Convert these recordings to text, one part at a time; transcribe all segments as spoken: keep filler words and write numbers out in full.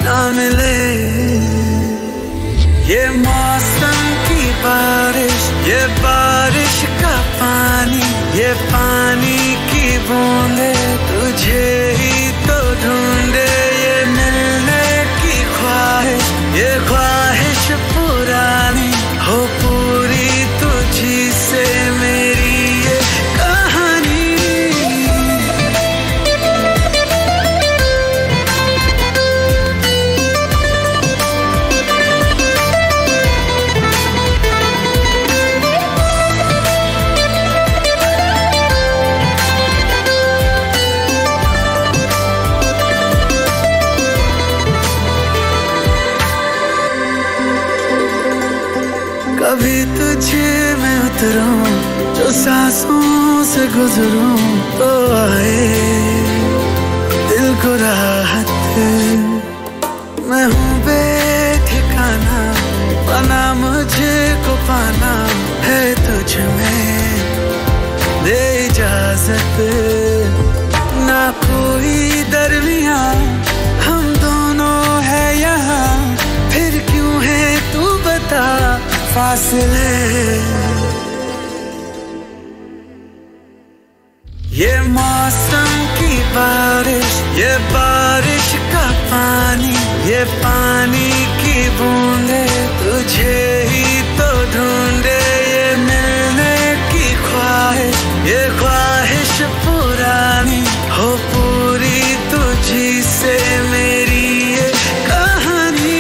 ना मिले। ये मौसम की बारिश, ये बारिश का पानी, ये पानी की बूंदे तुझे ही तो ढूंढे। ये मिलने की ख्वाहिश, ये ख्वाहिश पुरानी हो पूरी तुझी से मेरी ये कहानी। कभी तुझे मैं उतरूं, जो सांसों से गुजरूं तो आए दिल को राहत। मैं हूँ बेठिकाना, पाना मुझे को पाना है तुझ में दे इजाजत। ना कोई दरमियां हम दोनों है यहाँ, फिर क्यों है तू बता फासले। ये मौसम की बारिश, ये बारिश का पानी, ये पानी की बूंदे तुझे ही तो ढूंढे। ये मिलने की ख्वाहिश, ये ख्वाहिश पुरानी हो पूरी तुझी से मेरी ये कहानी।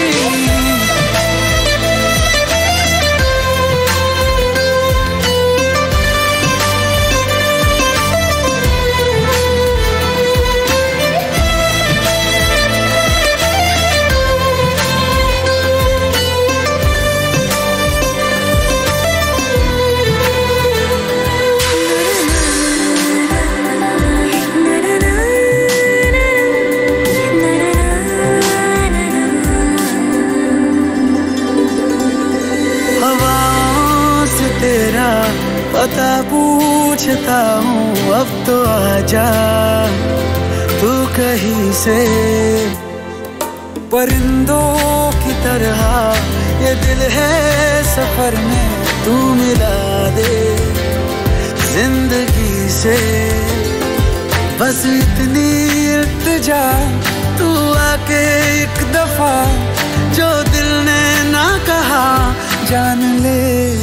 तेरा पता पूछता हूँ अब तो आजा तू कहीं से। परिंदों की तरह ये दिल है सफर में, तू मिला दे जिंदगी से। बस इतनी इल्तिजा तू आके एक दफा, जो दिल ने ना कहा जान ले।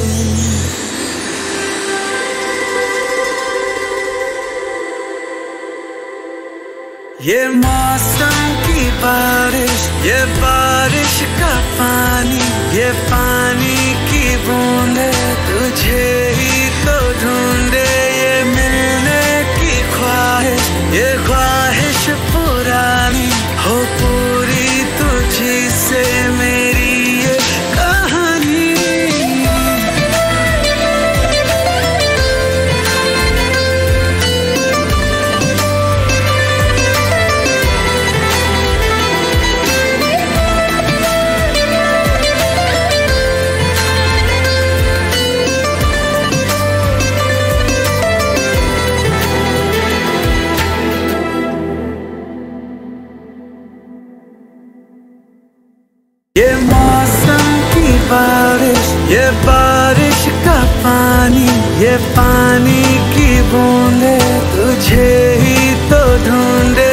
ये मौसम की बारिश, ये बारिश का पानी, ये पानी की बूंदे तुझे ही तो ढूंढे। ये मिलने की ख्वाहिश, ये ख्वाहिश पुरानी हो पूरी तुझी से मेरी ये कहानी। ये मौसम की बारिश, ये बारिश का पानी, ये पानी की बूंदे तुझे ही तो ढूंढे।